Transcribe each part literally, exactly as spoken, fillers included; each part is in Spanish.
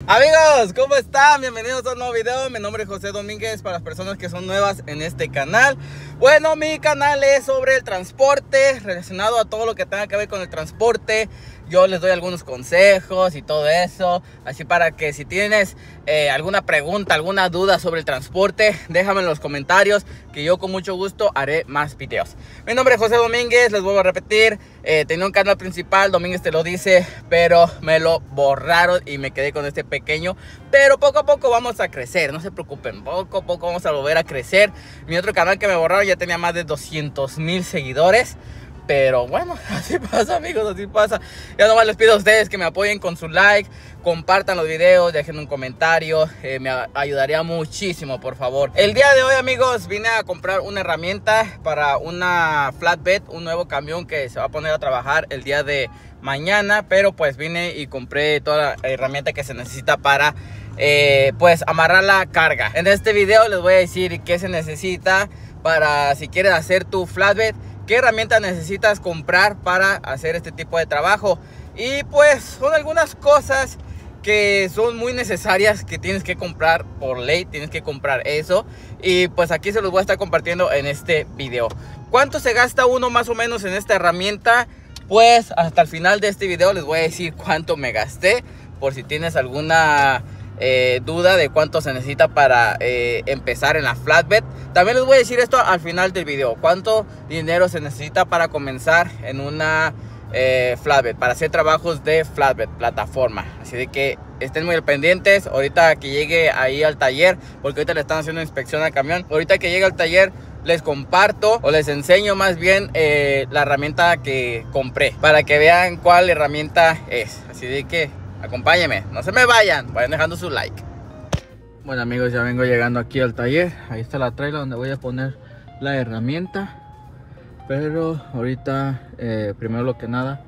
Amigos, ¿cómo están? Bienvenidos a un nuevo video. Mi nombre es José Domínguez para las personas que son nuevas en este canal. Bueno, mi canal es sobre el transporte, relacionado a todo lo que tenga que ver con el transporte. Yo les doy algunos consejos y todo eso, así para que si tienes eh, alguna pregunta, alguna duda sobre el transporte, déjame en los comentarios, que yo con mucho gusto haré más videos. Mi nombre es José Domínguez, les vuelvo a repetir, eh, tenía un canal principal, Domínguez te lo dice, pero me lo borraron y me quedé con este pequeño. Pero poco a poco vamos a crecer, no se preocupen, poco a poco vamos a volver a crecer. Mi otro canal que me borraron ya tenía más de doscientos mil seguidores. Pero bueno, así pasa, amigos, así pasa. Ya nomás les pido a ustedes que me apoyen con su like, compartan los videos, dejen un comentario, eh, me ayudaría muchísimo, por favor. El día de hoy, amigos, vine a comprar una herramienta para una flatbed, un nuevo camión que se va a poner a trabajar el día de mañana. Pero pues vine y compré toda la herramienta que se necesita para eh, pues amarrar la carga. En este video les voy a decir qué se necesita para si quieres hacer tu flatbed, qué herramientas necesitas comprar para hacer este tipo de trabajo. Y pues son algunas cosas que son muy necesarias, que tienes que comprar por ley, tienes que comprar eso. Y pues aquí se los voy a estar compartiendo en este video. ¿Cuánto se gasta uno más o menos en esta herramienta? Pues hasta el final de este video les voy a decir cuánto me gasté, por si tienes alguna Eh, duda de cuánto se necesita para eh, empezar en la flatbed. También les voy a decir esto al final del video, cuánto dinero se necesita para comenzar en una eh, flatbed, para hacer trabajos de flatbed, plataforma. Así de que estén muy pendientes ahorita que llegue ahí al taller, porque ahorita le están haciendo inspección al camión. Ahorita que llegue al taller les comparto o les enseño más bien eh, la herramienta que compré, para que vean cuál herramienta es. Así de que acompáñenme, no se me vayan, vayan dejando su like. Bueno, amigos, ya vengo llegando aquí al taller. Ahí está la trailer donde voy a poner la herramienta. Pero ahorita, eh, primero lo que nada,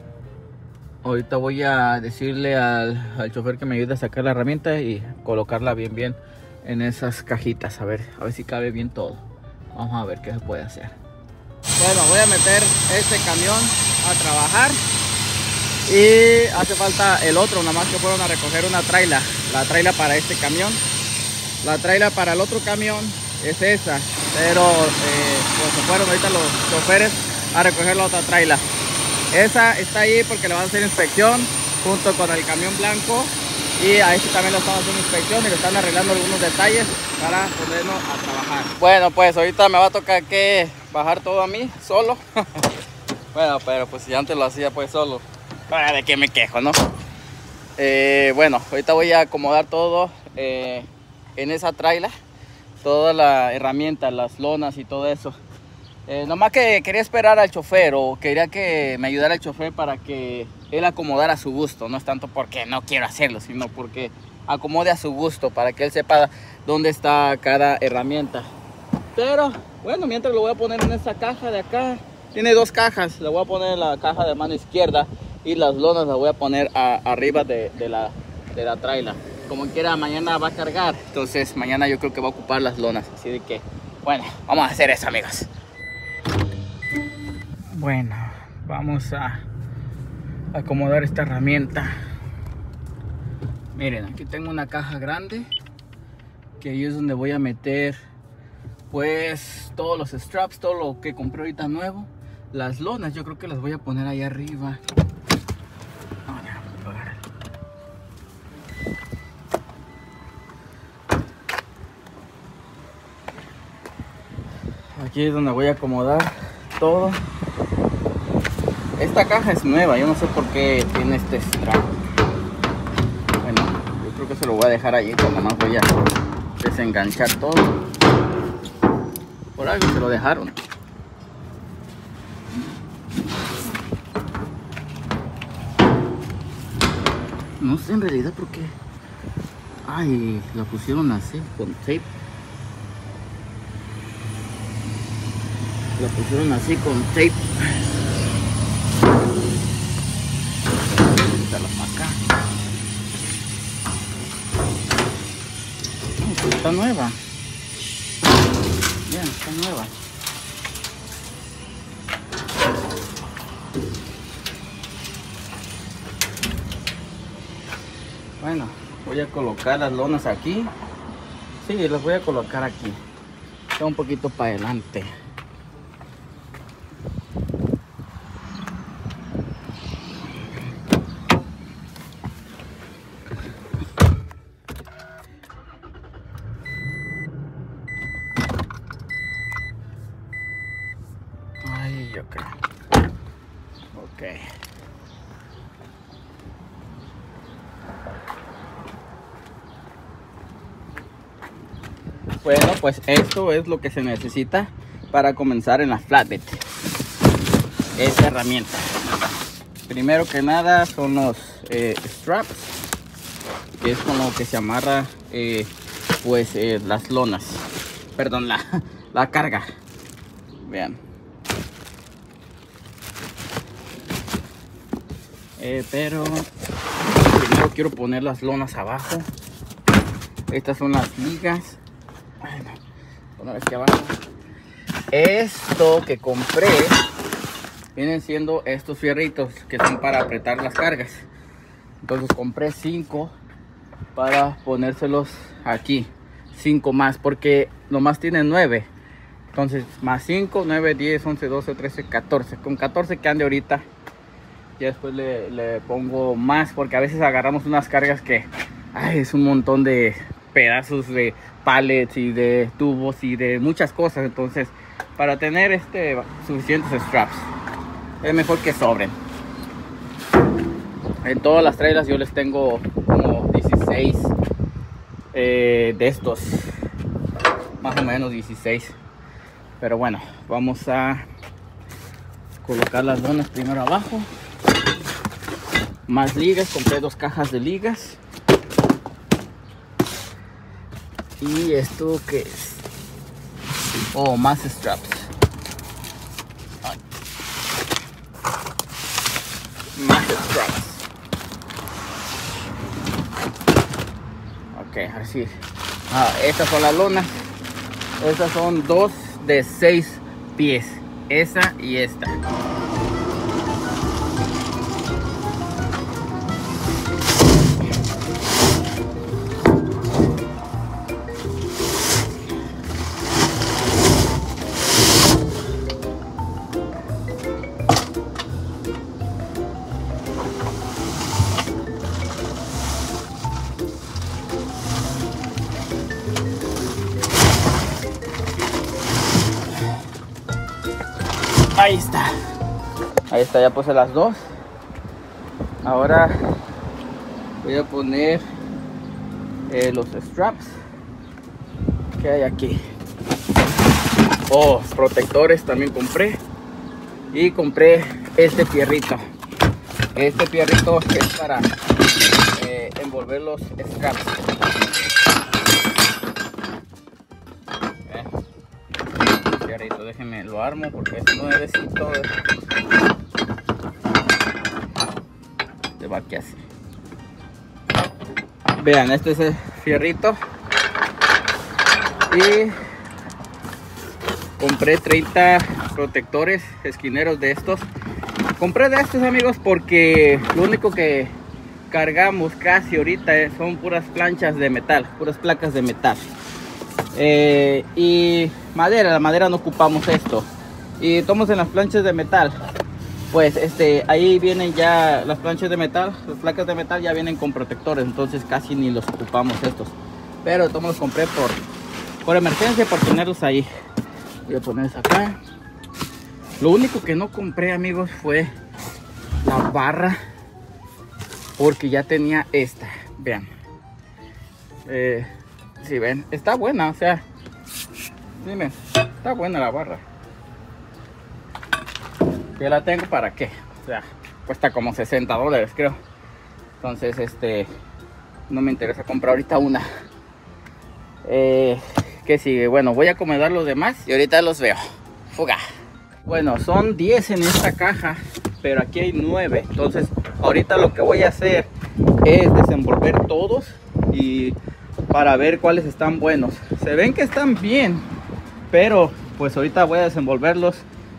ahorita voy a decirle al, al chofer que me ayude a sacar la herramienta y colocarla bien bien en esas cajitas. A ver, a ver si cabe bien todo. Vamos a ver qué se puede hacer. Bueno, voy a meter este camión a trabajar. Y hace falta el otro, nada más que fueron a recoger una traila. La traila para este camión. La traila para el otro camión es esa. Pero eh, pues se fueron ahorita los choferes a recoger la otra traila. Esa está ahí porque le van a hacer inspección junto con el camión blanco. Y a este también le están haciendo inspección y le están arreglando algunos detalles para ponernos a trabajar. Bueno, pues ahorita me va a tocar que bajar todo a mí solo. Bueno, pero pues si antes lo hacía pues solo, para de qué me quejo, ¿no? Eh, bueno, ahorita voy a acomodar todo eh, en esa traila, toda la herramienta, las lonas y todo eso. Eh, nomás que quería esperar al chofer, o quería que me ayudara el chofer para que él acomodara a su gusto. No es tanto porque no quiero hacerlo, sino porque acomode a su gusto, para que él sepa dónde está cada herramienta. Pero bueno, mientras lo voy a poner en esta caja de acá. Tiene dos cajas, le voy a poner en la caja de mano izquierda y las lonas las voy a poner a, arriba de, de la, de la traila. Como quiera, mañana va a cargar, entonces mañana yo creo que va a ocupar las lonas. Así de que, bueno, vamos a hacer eso, amigos. Bueno, vamos a acomodar esta herramienta. Miren, aquí tengo una caja grande, que ahí es donde voy a meter pues todos los straps, todo lo que compré ahorita nuevo. Las lonas yo creo que las voy a poner ahí arriba. Aquí es donde voy a acomodar todo. Esta caja es nueva, yo no sé por qué tiene este strap. Bueno, yo creo que se lo voy a dejar ahí, nada más voy a desenganchar todo. Por algo se lo dejaron. No sé en realidad por qué. Ay, la pusieron así, con tape. La pusieron así con tape. Quitarla para acá. No, pues está nueva. Bien, está nueva. Bueno, Voy a colocar las lonas aquí. Sí, las voy a colocar aquí. Está un poquito para adelante. Ay, yo creo. Ok. Bueno, pues esto es lo que se necesita para comenzar en la flatbed. Esta herramienta. Primero que nada son los eh, straps, que es con lo que se amarra eh, pues eh, las lonas. Perdón, la, la carga. Vean. Eh, pero primero quiero poner las lonas abajo. Estas son las ligas. Ay, no. Poner aquí abajo. Esto que compré vienen siendo estos fierritos que son para apretar las cargas. Entonces compré cinco para ponérselos aquí. Cinco más porque nomás tienen nueve. Entonces más cinco, nueve, diez, once, doce, trece, catorce. Con catorce que ande ahorita. Ya después le, le pongo más porque a veces agarramos unas cargas que ay, es un montón de pedazos de pallets y de tubos y de muchas cosas. Entonces para tener este suficientes straps es mejor que sobren. En todas las trailers yo les tengo como dieciséis eh, de estos, más o menos dieciséis. Pero bueno, vamos a colocar las lonas primero abajo. Más ligas, compré dos cajas de ligas. Y esto que es, oh, más straps. Ay. Más straps. Ok, así. Ah, estas son las lonas. Estas son dos de seis pies. Esa y esta. Ahí está. Ahí está, ya puse las dos. Ahora voy a poner eh, los straps que hay aquí. Oh, protectores también compré. Y compré este fierrito. Este fierrito es para eh, envolver los straps. Déjenme lo armo porque es nuevecito. Se va aquí así. Vean, este es el fierrito. Y compré treinta protectores esquineros de estos. Compré de estos, amigos, porque lo único que cargamos casi ahorita son puras planchas de metal, puras placas de metal. Eh, y madera, la madera no ocupamos esto. Y tomamos en las planchas de metal, pues este ahí vienen ya las planchas de metal, las placas de metal ya vienen con protectores, entonces casi ni los ocupamos estos. Pero todos los compré por por emergencia, por tenerlos ahí. Voy a ponerlos acá. Lo único que no compré, amigos, fue la barra, porque ya tenía esta. Vean, eh, si ven, está buena, o sea, dime, está buena la barra. Yo la tengo para qué, o sea, cuesta como sesenta dólares, creo. Entonces, este, no me interesa comprar ahorita una. Eh, ¿Qué sigue? Bueno, voy a acomodar los demás y ahorita los veo. Fuga. Bueno, son diez en esta caja, pero aquí hay nueve. Entonces, ahorita lo que voy a hacer es desenvolver todos y para ver cuáles están buenos. Se ven que están bien, pero pues ahorita voy a desenvolverlos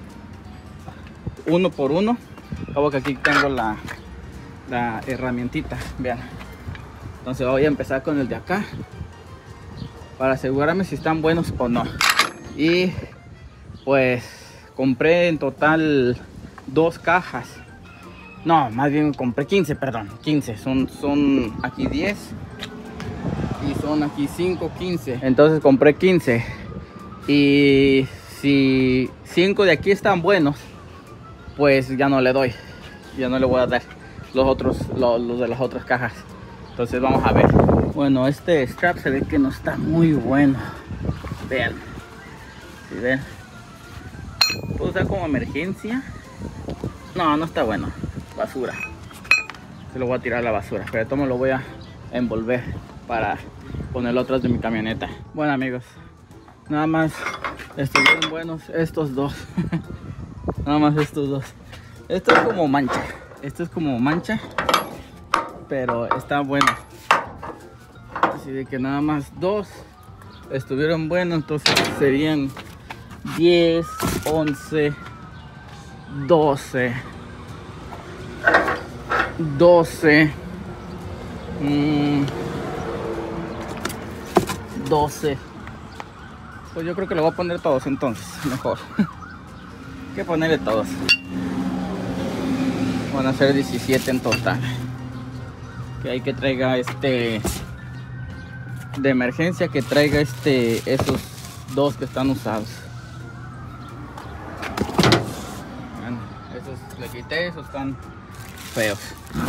uno por uno. Acabo que aquí tengo la, la herramientita. Vean, Entonces voy a empezar con el de acá para asegurarme si están buenos o no. Y pues compré en total dos cajas. No, más bien compré quince, perdón, quince. Son, son aquí diez y son aquí cinco, quince. Entonces compré quince. Y si cinco de aquí están buenos, pues ya no le doy. Ya no le voy a dar los otros, los, los de las otras cajas. Entonces vamos a ver. Bueno, este strap se ve que no está muy bueno. Vean. ¿Sí ven? ¿Puedo usar como emergencia? No, no está bueno. Basura. Se lo voy a tirar a la basura. Pero de todo modo lo voy a envolver para ponerlo atrás de mi camioneta. Bueno, amigos, nada más estuvieron buenos estos dos. Nada más estos dos. Esto es como mancha. Esto es como mancha. Pero está bueno. Así de que nada más dos estuvieron buenos. Entonces serían diez, once, doce, doce, mmm, doce. Pues yo creo que le voy a poner todos entonces, mejor. Que ponerle todos. Van a ser diecisiete en total. Que hay que traiga este de emergencia, que traiga este esos dos que están usados. Bueno, esos le quité, esos están feos.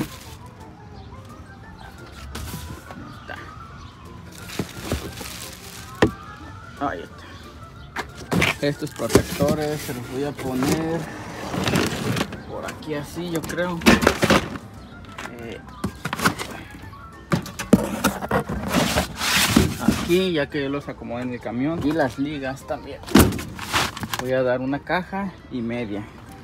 Ahí está. Estos protectores se los voy a poner por aquí así, yo creo. Eh, aquí, ya que yo los acomodé en el camión. Y las ligas también. Voy a dar una caja y media.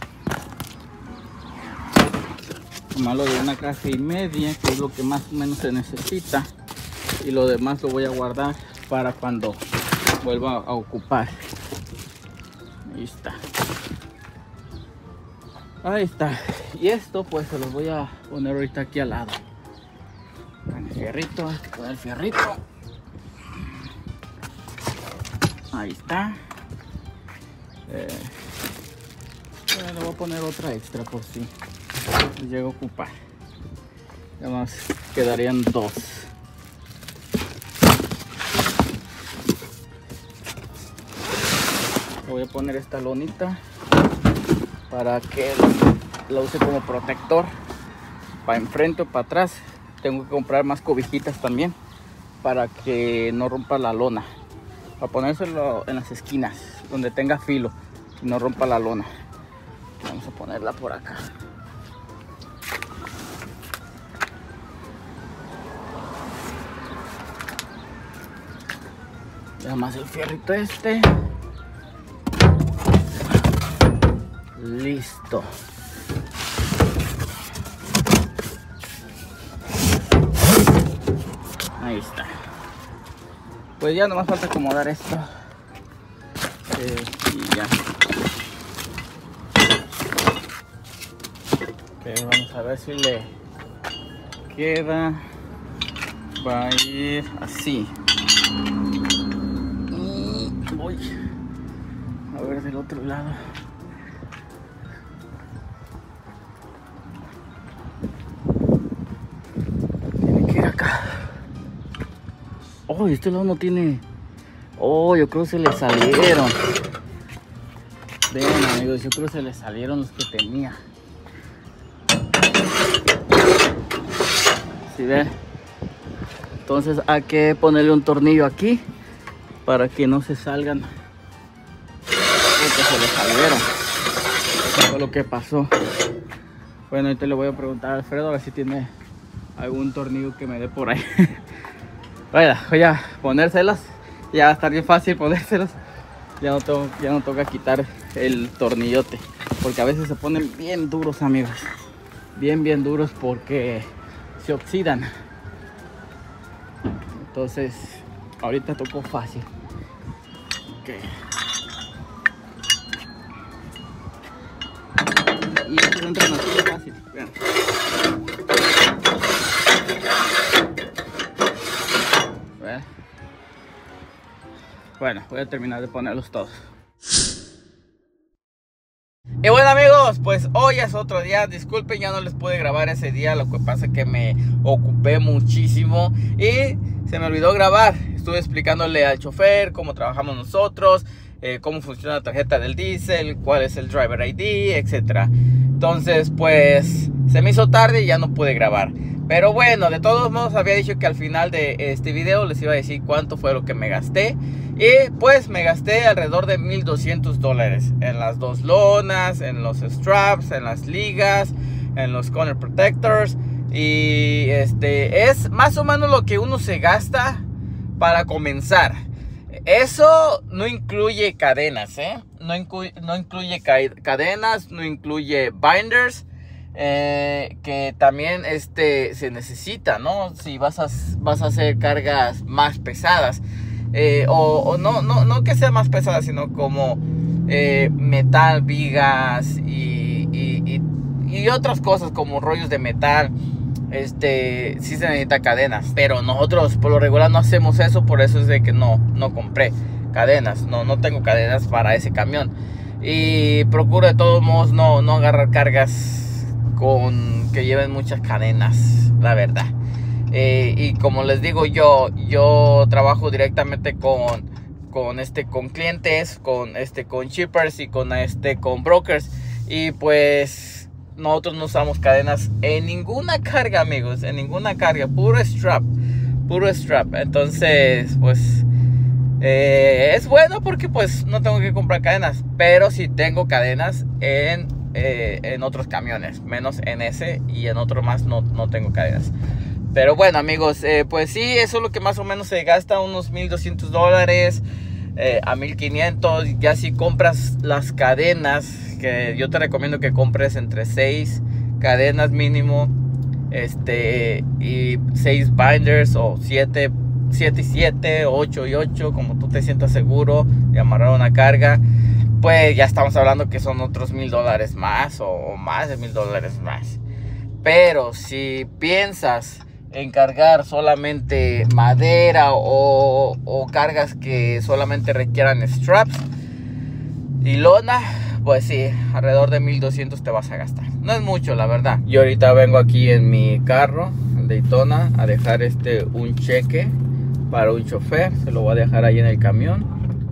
Malo de una caja y media, que es lo que más o menos se necesita. Y lo demás lo voy a guardar para cuando vuelva a ocupar. Ahí está. Ahí está. Y esto pues se los voy a poner ahorita aquí al lado. Con el fierrito, con el fierrito. Ahí está. Eh, le voy a poner otra extra por si llego a ocupar. Además quedarían dos. Voy a poner esta lonita para que la use como protector para enfrente o para atrás. Tengo que comprar más cobijitas también para que no rompa la lona, para ponérselo en las esquinas donde tenga filo y no rompa la lona. Vamos a ponerla por acá. Ya más el fierrito este. Listo. Ahí está. Pues ya nomás falta acomodar esto. Eh, y ya. Okay, vamos a ver si le queda. Va a ir así. Y voy a ver del otro lado. Oh, este lado no tiene. Oh, yo creo que se le salieron. Ven, amigos, yo creo que se le salieron los que tenía. ¿Sí ven? Entonces hay que ponerle un tornillo aquí para que no se salgan. Porque se le salieron. Eso fue lo que pasó. Bueno, ahorita le voy a preguntar a Alfredo a ver si tiene algún tornillo que me dé por ahí. Vaya, voy a ponérselas. Ya va a estar bien fácil ponérselas. Ya no, tengo, ya no toca quitar el tornillote. Porque a veces se ponen bien duros, amigos. Bien, bien duros porque se oxidan. Entonces, ahorita tocó fácil. Okay. Y estos entran así de fácil. Vean. ver. Bueno, voy a terminar de ponerlos todos. Y bueno amigos, pues hoy es otro día. Disculpen, ya no les pude grabar ese día. Lo que pasa es que me ocupé muchísimo y se me olvidó grabar. Estuve explicándole al chofer cómo trabajamos nosotros, eh, cómo funciona la tarjeta del diésel, cuál es el driver I D, etcétera. Entonces pues se me hizo tarde y ya no pude grabar. Pero bueno, de todos modos había dicho que al final de este video les iba a decir cuánto fue lo que me gasté. Y pues me gasté alrededor de mil doscientos dólares en las dos lonas, en los straps, en las ligas, en los corner protectors. Y este es más o menos lo que uno se gasta para comenzar. Eso no incluye cadenas, ¿eh? No, inclu no incluye ca cadenas, no incluye binders. Eh, que también este se necesita, ¿no? Si vas a, vas a hacer cargas más pesadas. Eh, o, o no, no, no que sea más pesada, sino como eh, metal, vigas y, y, y, y otras cosas como rollos de metal. Este, sí se necesita cadenas, pero nosotros por lo regular no hacemos eso. Por eso es de que no, no compré cadenas. No, no tengo cadenas para ese camión. Y procuro de todos modos no, no agarrar cargas con que lleven muchas cadenas, la verdad. Eh, y como les digo, yo yo trabajo directamente con con este con clientes, con este con shippers y con este con brokers, y pues nosotros no usamos cadenas en ninguna carga, amigos, en ninguna carga, puro strap, puro strap. Entonces pues eh, es bueno porque pues no tengo que comprar cadenas, pero sí tengo cadenas en eh, en otros camiones, menos en ese, y en otro más no, no tengo cadenas. Pero bueno amigos, eh, pues sí, eso es lo que más o menos se gasta, unos mil doscientos dólares eh, a mil quinientos. Ya si compras las cadenas, que yo te recomiendo que compres entre seis cadenas mínimo, este, y seis binders, o siete, siete y siete, ocho y ocho, como tú te sientas seguro de amarrar una carga, pues ya estamos hablando que son otros mil dólares más, o, o más de mil dólares más. Pero si piensas en cargar solamente madera o, o cargas que solamente requieran straps y lona, pues sí, alrededor de mil doscientos te vas a gastar. No es mucho, la verdad. Yo ahorita vengo aquí en mi carro, en Daytona, a dejar este un cheque para un chofer. Se lo voy a dejar ahí en el camión.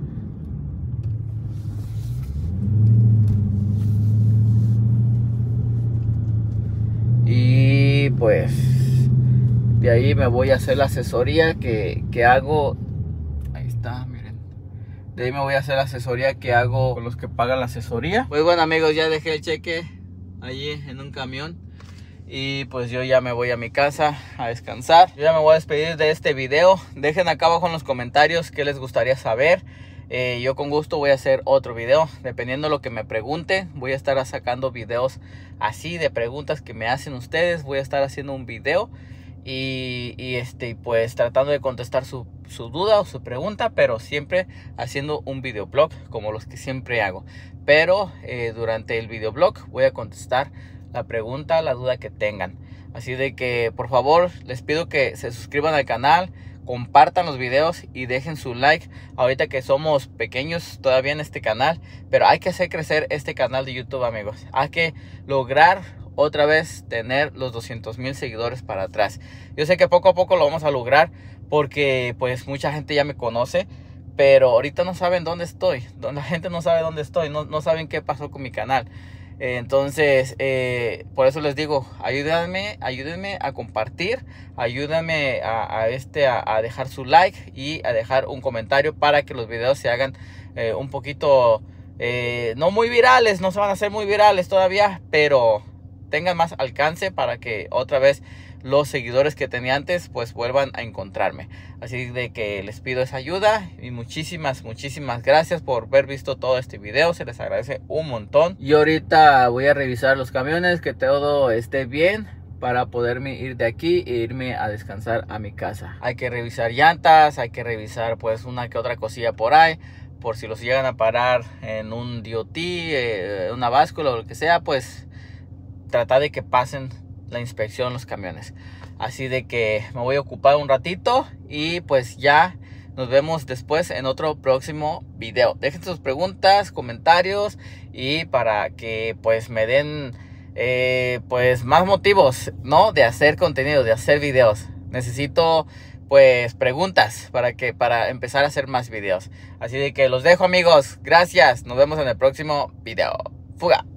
Y pues de ahí me voy a hacer la asesoría que, que hago. Ahí está, miren. De ahí me voy a hacer la asesoría que hago con los que pagan la asesoría. Pues bueno amigos, ya dejé el cheque allí en un camión. Y pues yo ya me voy a mi casa a descansar. Yo ya me voy a despedir de este video. Dejen acá abajo en los comentarios qué les gustaría saber. Eh, yo con gusto voy a hacer otro video. Dependiendo de lo que me pregunten, voy a estar sacando videos así de preguntas que me hacen ustedes. Voy a estar haciendo un video. Y, y este pues tratando de contestar su, su duda o su pregunta, pero siempre haciendo un videoblog como los que siempre hago. Pero eh, durante el videoblog voy a contestar la pregunta, la duda que tengan. Así de que por favor les pido que se suscriban al canal, compartan los videos y dejen su like. Ahorita que somos pequeños todavía en este canal, pero hay que hacer crecer este canal de YouTube, amigos. Hay que lograr otra vez tener los doscientos mil seguidores para atrás. Yo sé que poco a poco lo vamos a lograr, porque pues mucha gente ya me conoce, pero ahorita no saben dónde estoy. La gente no sabe dónde estoy, no, no saben qué pasó con mi canal. Eh, entonces eh, por eso les digo, ayúdenme, ayúdenme a compartir, ayúdenme a, a, este, a, a dejar su like y a dejar un comentario para que los videos se hagan eh, un poquito, eh, no muy virales, no se van a hacer muy virales todavía, pero tengan más alcance para que otra vez los seguidores que tenía antes pues vuelvan a encontrarme. Así de que les pido esa ayuda y muchísimas muchísimas gracias por haber visto todo este video. Se les agradece un montón. Y ahorita voy a revisar los camiones, que todo esté bien para poderme ir de aquí e irme a descansar a mi casa. Hay que revisar llantas, hay que revisar pues una que otra cosilla por ahí, por si los llegan a parar en un D O T, eh, una báscula o lo que sea, pues tratar de que pasen la inspección en los camiones. Así de que me voy a ocupar un ratito y pues ya nos vemos después en otro próximo video. Dejen sus preguntas, comentarios y para que pues me den eh, pues más motivos, ¿no? De hacer contenido, de hacer videos. Necesito pues preguntas para que para empezar a hacer más videos. Así de que los dejo, amigos. Gracias. Nos vemos en el próximo video. Fuga.